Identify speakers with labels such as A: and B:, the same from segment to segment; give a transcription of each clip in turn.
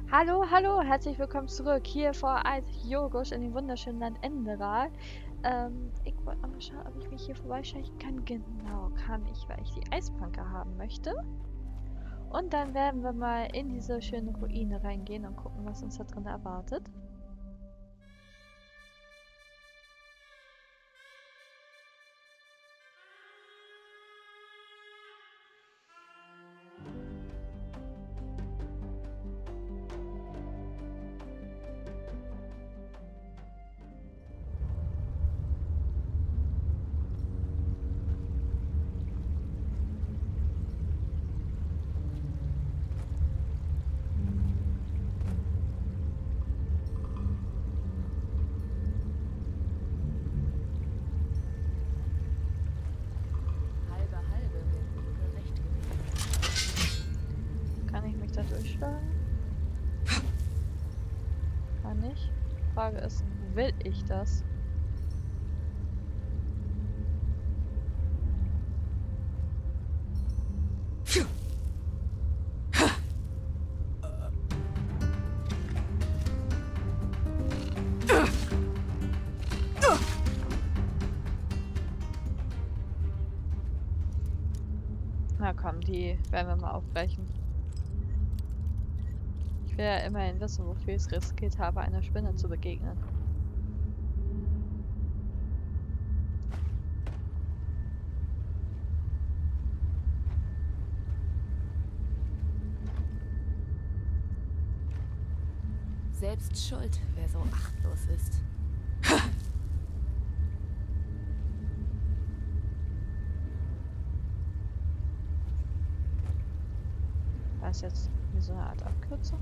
A: Hallo, hallo, herzlich willkommen zurück hier vor Alt Jorgos in dem wunderschönen Land Enderal. Ich wollte mal schauen, ob ich mich hier vorbeischleichen kann. Genau, kann ich, weil ich die Eisplanke haben möchte. Und dann werden wir mal in diese schöne Ruine reingehen und gucken, was uns da drin erwartet.
B: Halbe, halbe wäre wohl gerecht gewesen.
A: Kann ich mich da durchschlagen? Kann ich. Frage ist, will ich das? Na komm, die werden wir mal aufbrechen. Ich will ja immerhin wissen, wofür ich es riskiert habe, einer Spinne zu begegnen.
B: Selbst schuld, wer so achtlos ist.
A: War es jetzt wie so eine Art Abkürzung?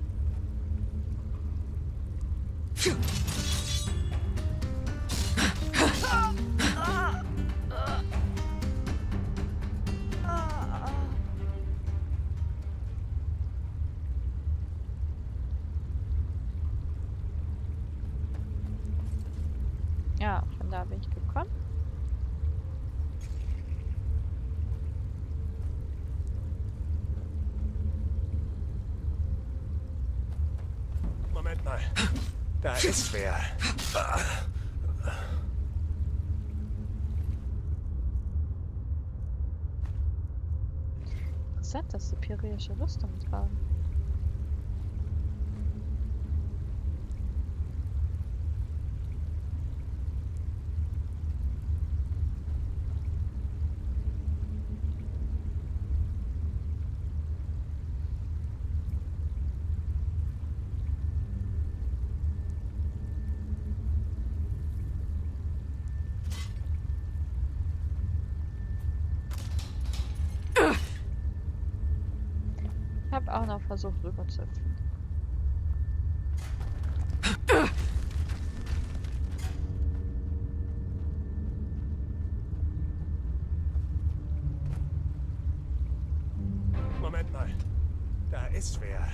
A: Ja, von da bin ich gekommen.
C: Moment mal. Da ist wer.
A: Interessant, dass sie pyrische Rüstung tragen. Ich habe auch noch versucht rüber zu öffnen.
C: Moment mal. Da ist wer.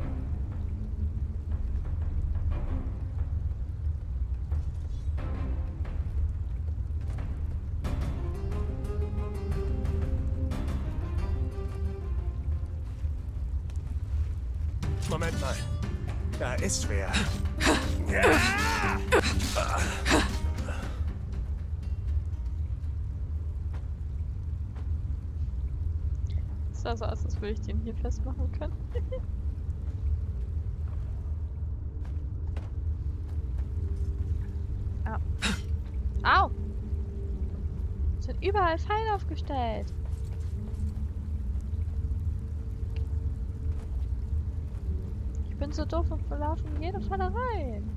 C: Moment mal. Da ist wer.
A: Es sah so aus, als würde ich den hier festmachen können. Au. Au! Es sind überall Pfeile aufgestellt. Ich bin so doof und laufe in jede Falle rein.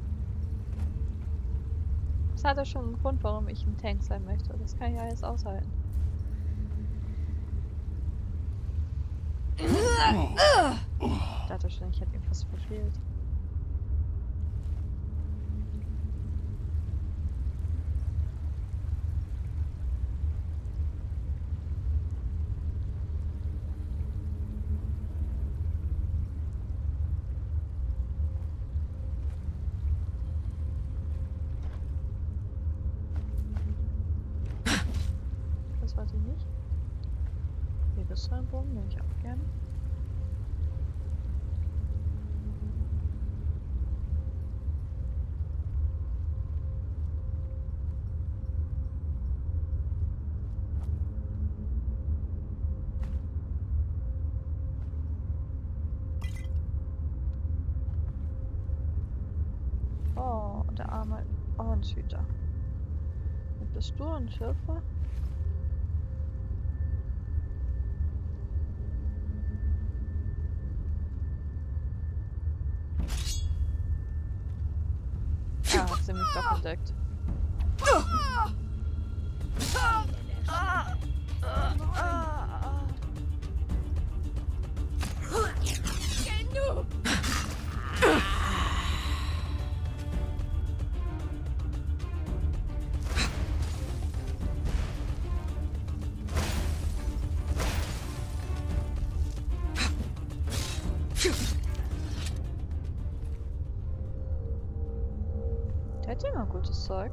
A: Das hat ja schon einen Grund, warum ich ein Tank sein möchte. Das kann ich ja jetzt aushalten. Ich dachte schon, ich hätte ihm was verfehlt. Das weiß ich nicht. Lebensraumbogen nehme ich auch gerne. Oh, der arme Ordenshüter. Und bist du ein Schürfer? Ah, hat sie mich doch entdeckt. Der hat immer gutes Zeug.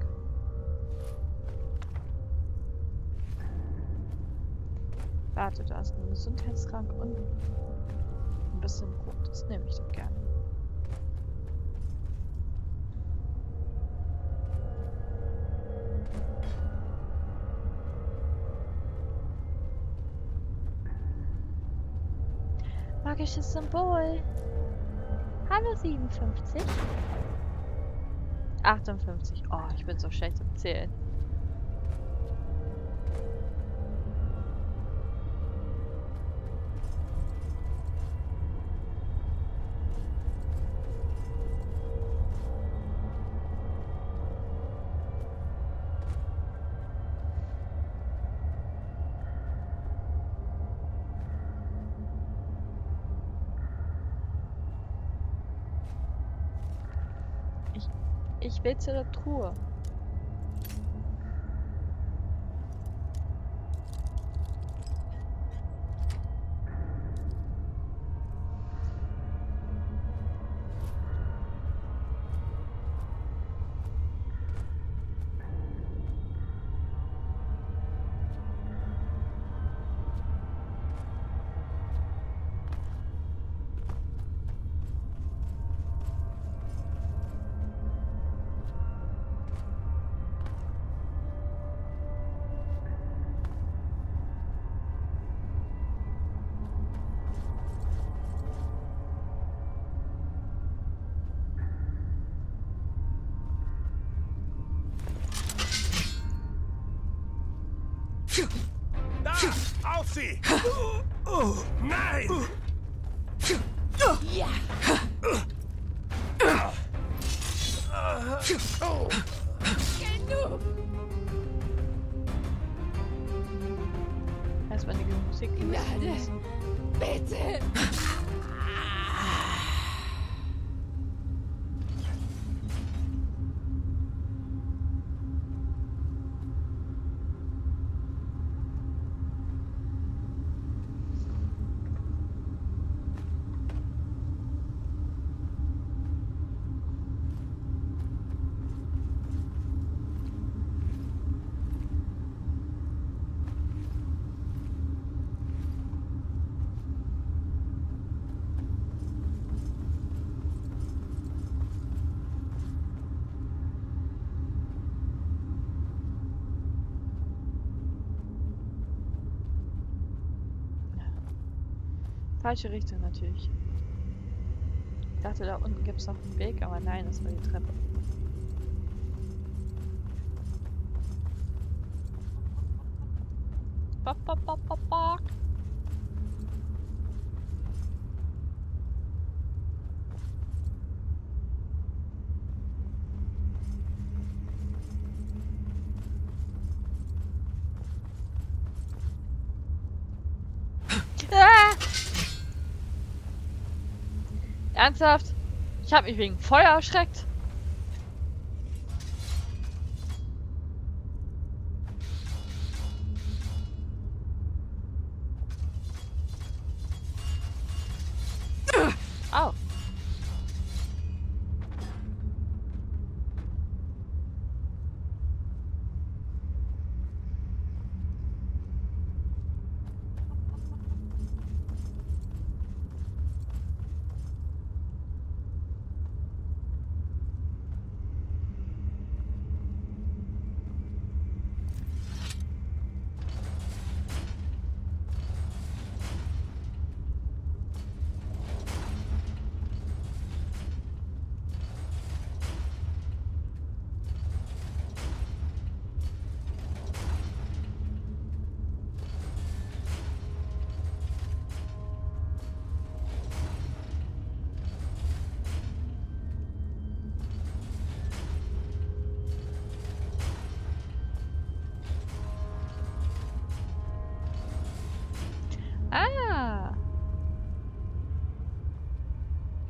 A: Warte, da ist ein Gesundheitstrank und ein bisschen Brot. Das nehme ich doch gerne. Magisches Symbol. Hallo 57. 58. Oh, ich bin so schlecht im Zählen. Ich will zu der Truhe.
C: Da! Auf sie! Nein!
B: Ja. Genug.
A: Erstmal die Musik.
B: Gnade. Bitte.
A: Falsche Richtung natürlich. Ich dachte, da unten gibt es noch einen Weg, aber nein, das war die Treppe. Bok, bok, bok, bok, bok. Ah! Ernsthaft? Ich habe mich wegen Feuer erschreckt. Au.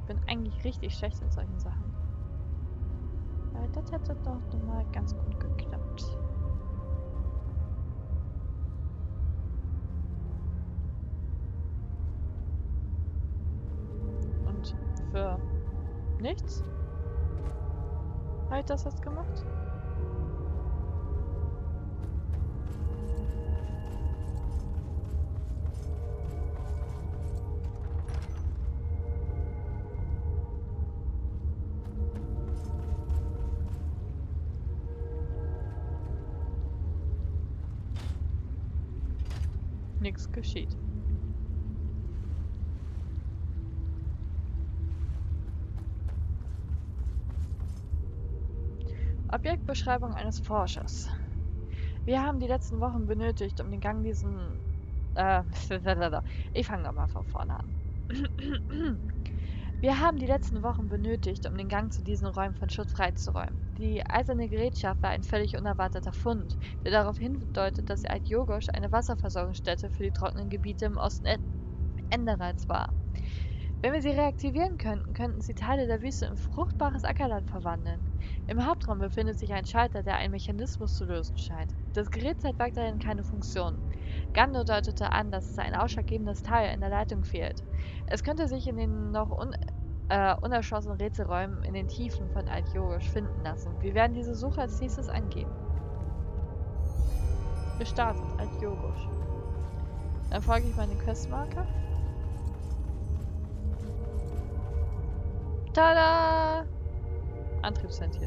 A: bin eigentlich richtig schlecht in solchen Sachen. Aber das hätte doch nochmal ganz gut geklappt. Und für nichts? Habe ich das jetzt gemacht? Nichts geschieht. Objektbeschreibung eines Forschers. Wir haben die letzten Wochen benötigt, um den Gang diesen... ich fange nochmal von vorne an. Wir haben die letzten Wochen benötigt, um den Gang zu diesen Räumen von Schutt freizuräumen. Die eiserne Gerätschaft war ein völlig unerwarteter Fund, der darauf hindeutet, dass Alt Yogosh eine Wasserversorgungsstätte für die trockenen Gebiete im Osten Enderals war. Wenn wir sie reaktivieren könnten, könnten sie Teile der Wüste in fruchtbares Ackerland verwandeln. Im Hauptraum befindet sich ein Schalter, der einen Mechanismus zu lösen scheint. Das Gerät zeigt weiterhin keine Funktion. Gando deutete an, dass es ein ausschlaggebendes Teil in der Leitung fehlt. Es könnte sich in den noch unerschlossenen Rätselräumen in den Tiefen von Alt Yogosh finden lassen. Wir werden diese Suche als nächstes angehen. Gestartet, Alt Yogosh. Dann folge ich mal den Questmarker. Tada! Antriebsventil.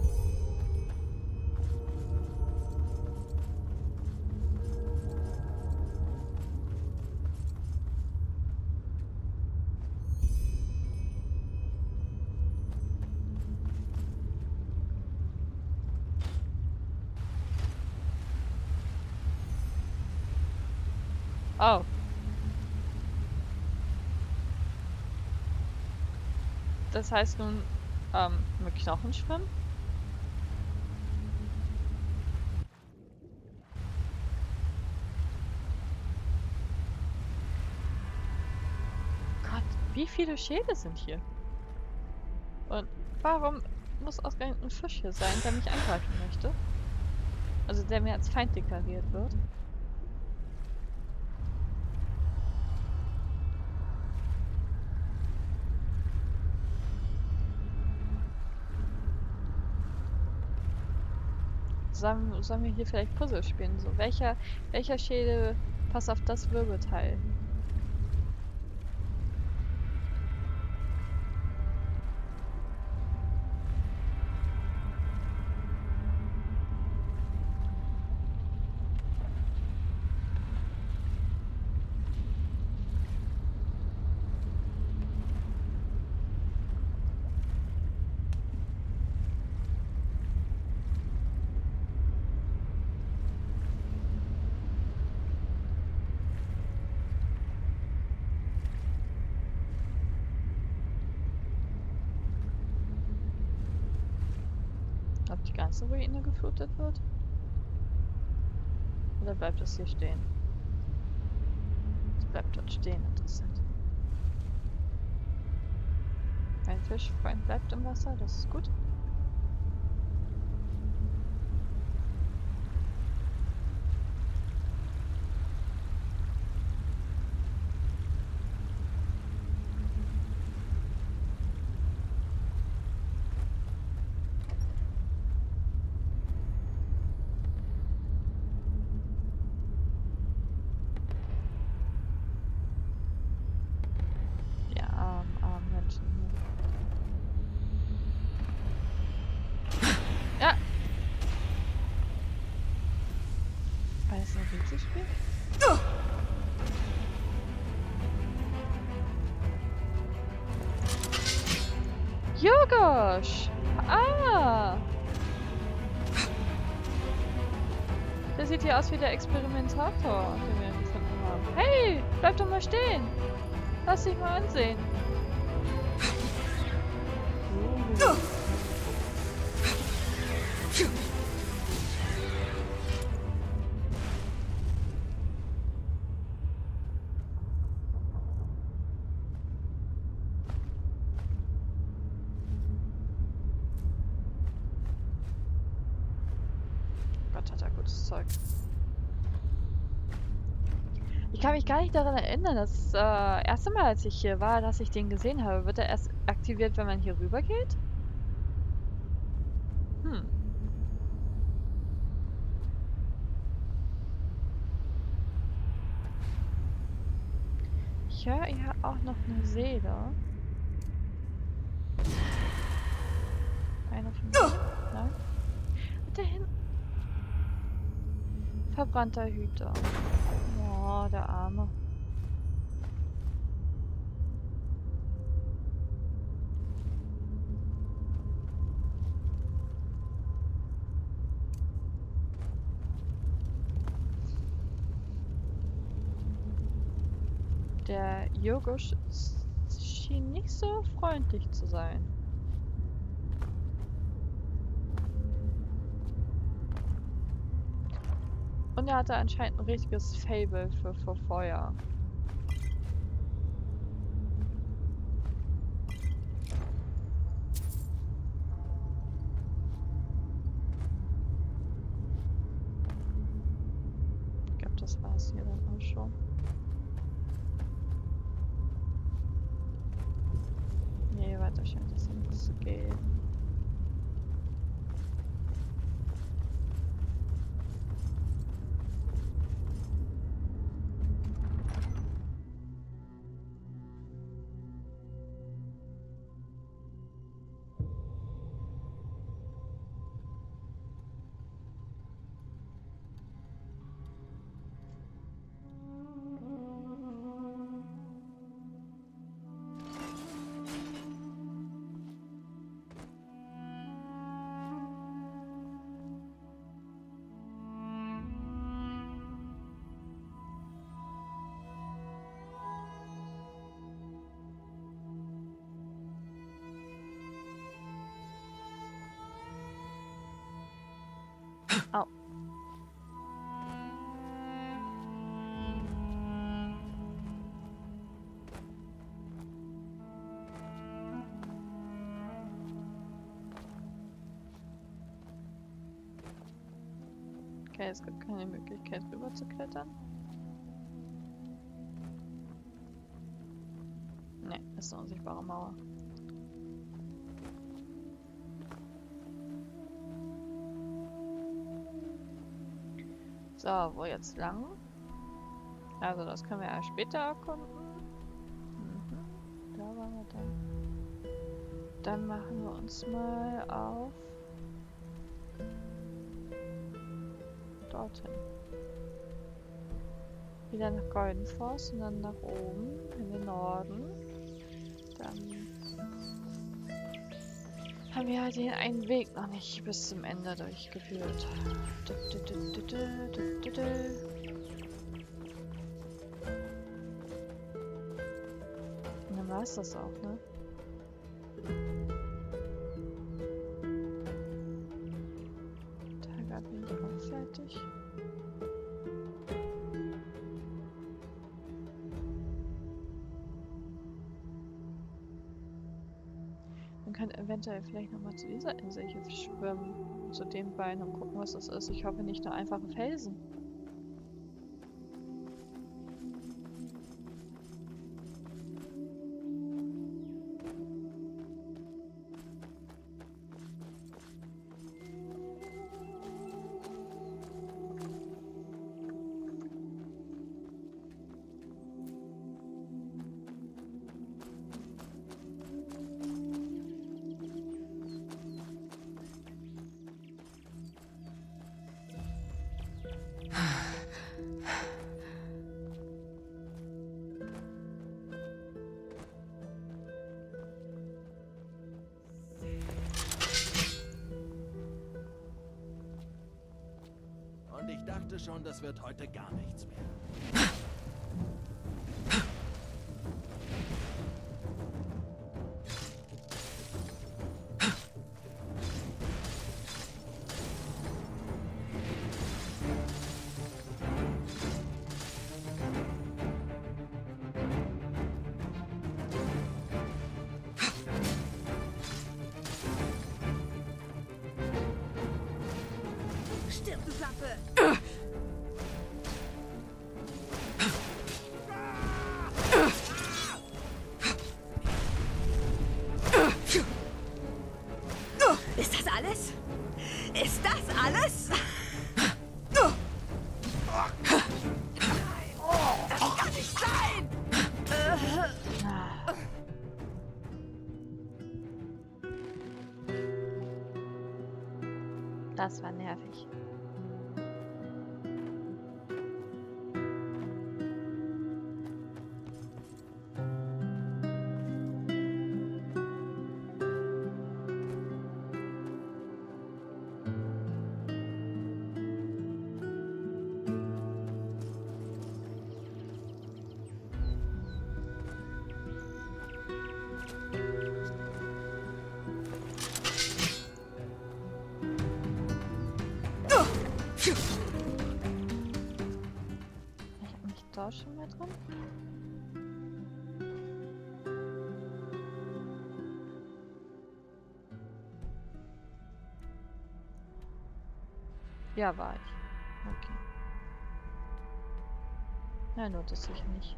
A: Oh. Das heißt nun, mit Knochen schwimmen? Gott, wie viele Schädel sind hier? Und warum muss ausgerechnet ein Fisch hier sein, der mich angreifen möchte? Also der mir als Feind deklariert wird. Sollen wir hier vielleicht Puzzle spielen? So, welcher Schädel passt auf das Wirbelteil? Ob die ganze Ruine geflutet wird? Oder bleibt es hier stehen? Es bleibt dort stehen, interessant. Ein Fischfreund bleibt im Wasser, das ist gut. Ja! War das ein Rätselspiel? Yogosh! Ah! Der sieht hier aus wie der Experimentator, den wir gefunden haben. Hey! Bleib doch mal stehen! Lass dich mal ansehen. Gott, hat er gutes Zeug. Ich kann mich gar nicht daran erinnern, das erste Mal, als ich hier war, dass ich den gesehen habe. Wird er erst aktiviert, wenn man hier rüber geht? Hm. Ich höre hier auch noch eine Seele. Einer von mir? Nein? Und da hinten. Verbrannter Hüter. Oh, der Arme. Der Yogosh schien nicht so freundlich zu sein. Und er hatte anscheinend ein richtiges Faible für Feuer. Ich glaube, das war es hier dann auch schon. Nee, weiter scheint es nichts zu gehen. Au. Okay, es gibt keine Möglichkeit rüber zu klettern. Ne, ist eine unsichtbare Mauer. So, wo jetzt lang? Also das können wir ja später erkunden. Da waren wir dann. Dann machen wir uns mal auf dorthin. Wieder nach Goldenforce und dann nach oben in den Norden. Dann haben wir halt den einen Weg noch nicht bis zum Ende durchgeführt. Und dann war es das auch, ne? Tiger bin ich auch fertig. Man kann eventuell vielleicht nochmal zu dieser Insel hier schwimmen, zu dem Bein und gucken, was das ist. Ich hoffe nicht nur einfache Felsen.
C: Und ich dachte schon, das wird heute gar nichts mehr.
B: Stirb, du Fotzenklappe! Ist das alles? Ist das alles? Das kann nicht sein!
A: Das war nervig. Ich hab mich da schon mal drin. Ja, war ich. Okay. Ja, nur das sicher nicht.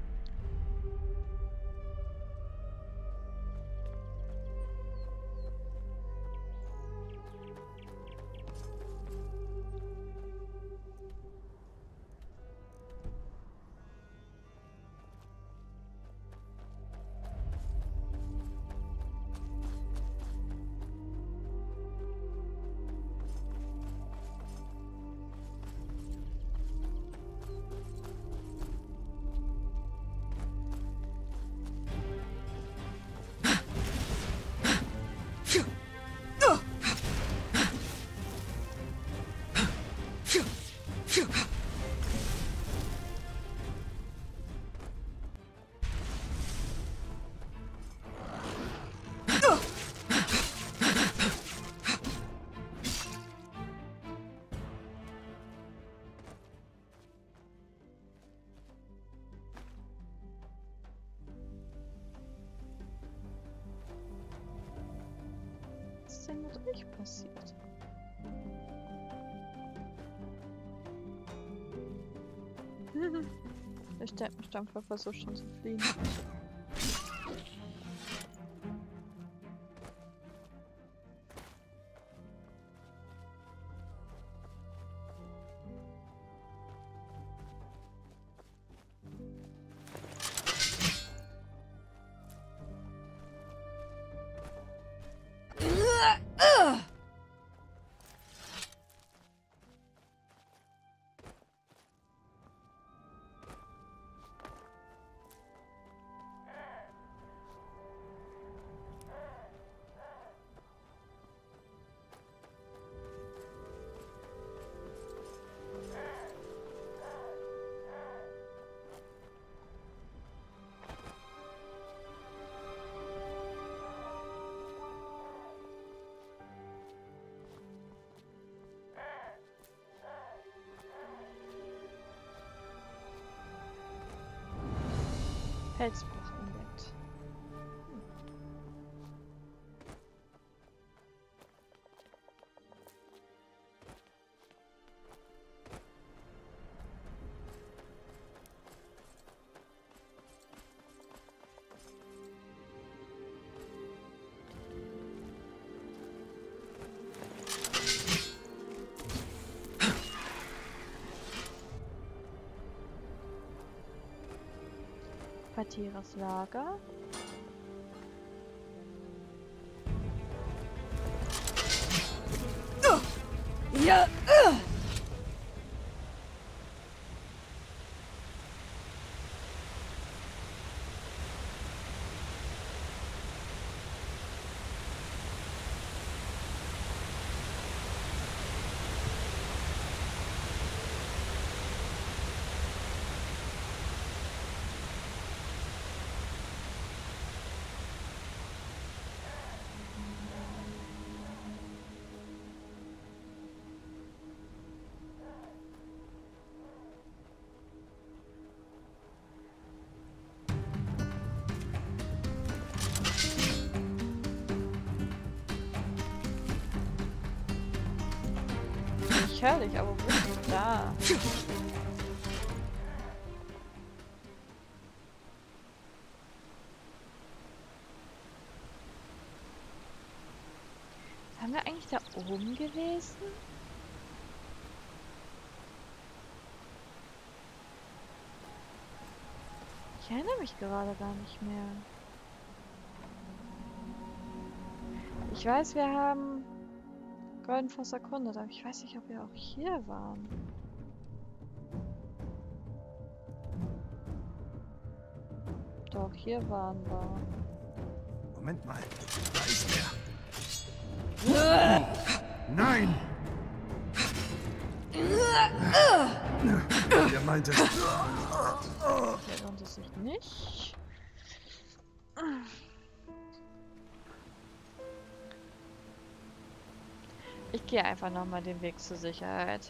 A: Was ist denn mit euch passiert? Der Steppenstampfer versucht schon zu fliehen. Felsbruch entdeckt. Quartieres Lager.
B: Ja!
A: Ich höre dich, aber wo bist du da? Haben wir eigentlich da oben gewesen? Ich erinnere mich gerade gar nicht mehr. Ich weiß, wir haben Goldenfoss erkundet, aber ich weiß nicht, ob wir auch hier waren. Doch, hier waren wir.
D: Moment mal. Da ist er. Nein! Der meinte...
A: Der lohnt es sich nicht. Ich gehe einfach nochmal den Weg zur Sicherheit.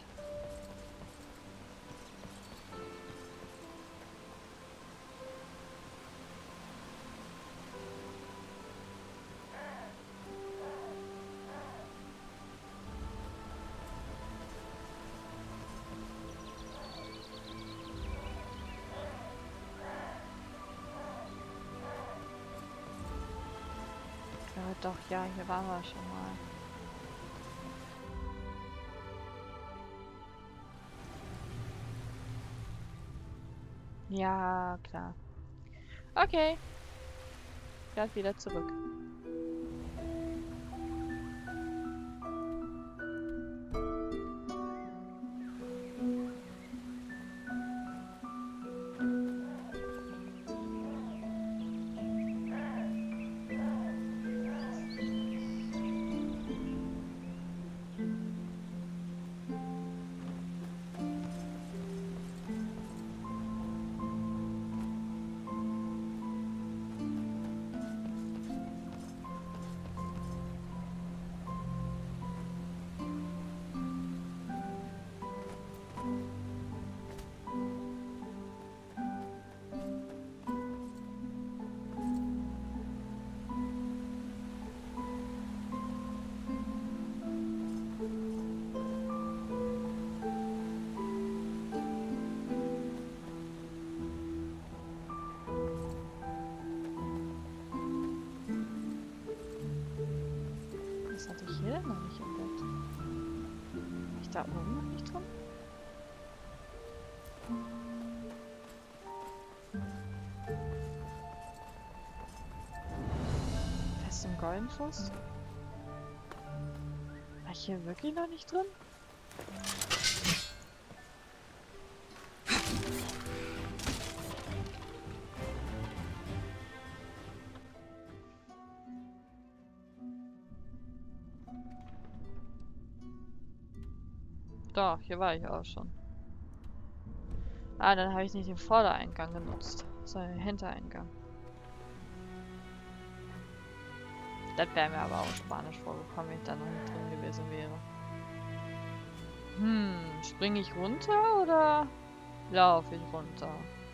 A: Doch, ja, hier waren wir schon mal. Ja, klar. Okay. Gerade wieder zurück. Was hatte ich hier denn noch nicht entdeckt? War ich da oben noch nicht drin? Fest im Goldenfuß? War ich hier wirklich noch nicht drin? Doch, hier war ich auch schon. Ah, dann habe ich nicht den Vordereingang genutzt, sondern den Hintereingang. Das wäre mir aber auch spanisch vorgekommen, wenn ich da noch nicht drin gewesen wäre. Springe ich runter oder laufe ich runter?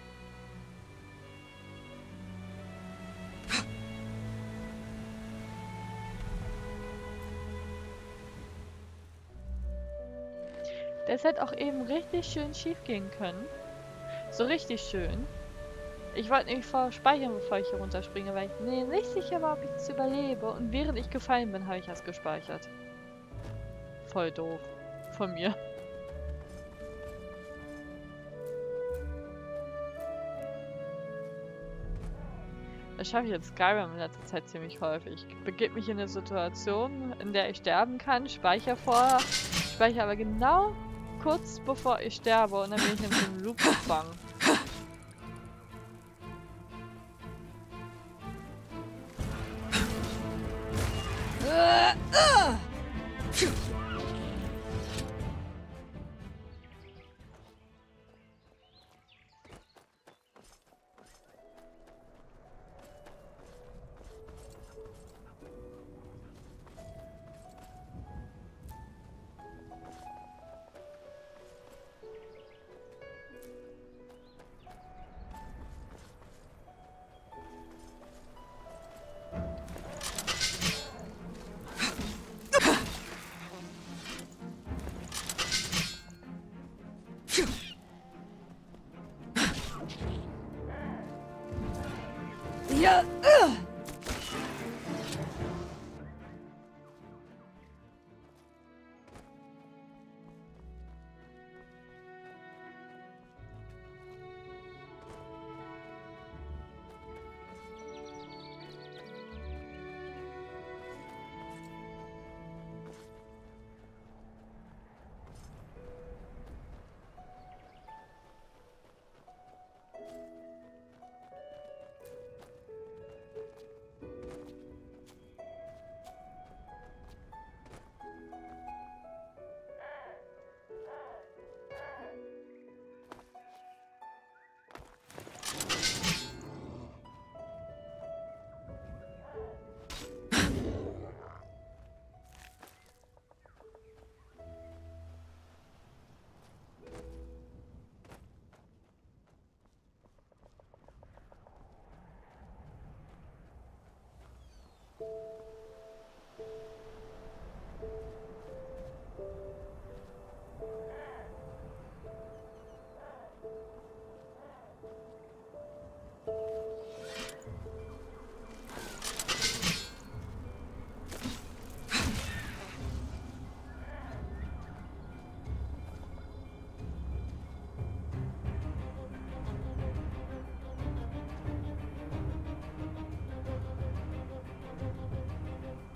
A: Das hätte auch eben richtig schön schief gehen können. So richtig schön. Ich wollte nämlich speichern, bevor ich hier runterspringe, weil ich mir nicht sicher war, ob ich das überlebe. Und während ich gefallen bin, habe ich das gespeichert. Voll doof. Von mir. Das schaffe ich in Skyrim in letzter Zeit ziemlich häufig. Ich begebe mich in eine Situation, in der ich sterben kann, speichere aber genau kurz bevor ich sterbe und dann bin ich in so einem Loop gefangen.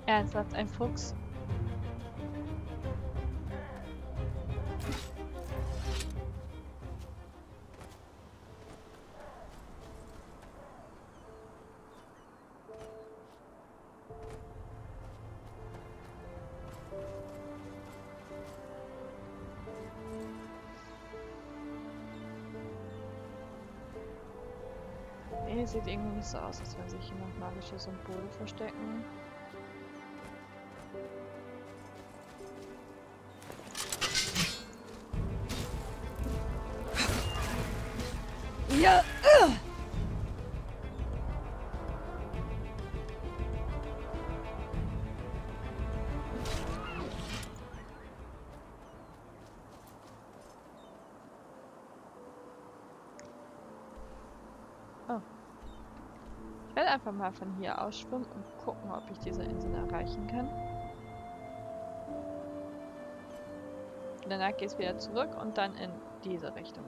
A: Ernsthaft, ein Fuchs? Nee, sieht irgendwie nicht so aus, als wenn sich hier noch magische Symbole verstecken.
B: Ja!
A: Oh. Ich werde einfach mal von hier aus schwimmen und gucken, ob ich diese Insel erreichen kann. Danach geht es wieder zurück und dann in diese Richtung.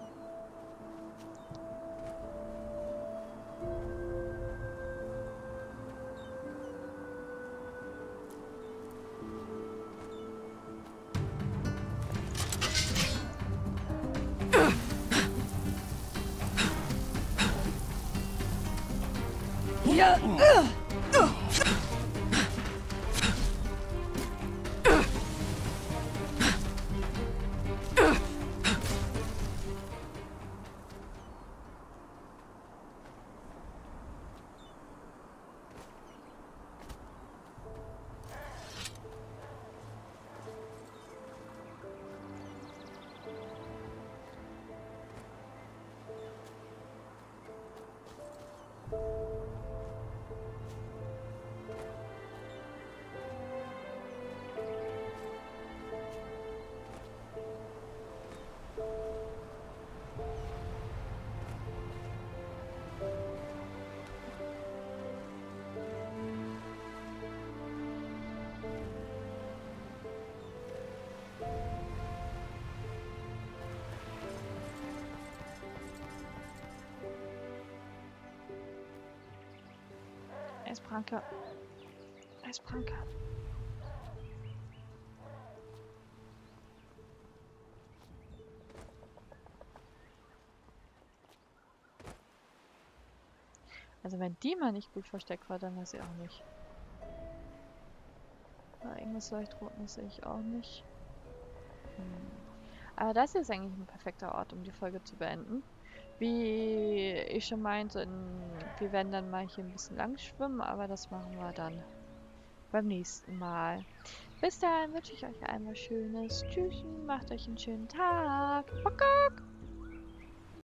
B: Ja!
A: Eispranke. Eispranke. Also wenn die mal nicht gut versteckt war, dann weiß ich auch nicht. Irgendwas Leuchtrotes sehe ich auch nicht. Aber das ist eigentlich ein perfekter Ort, um die Folge zu beenden. Wie ich schon meinte, wir werden dann mal hier ein bisschen lang schwimmen, aber das machen wir dann beim nächsten Mal. Bis dahin wünsche ich euch einmal schönes Tschüss, macht euch einen schönen Tag. Kuckuck!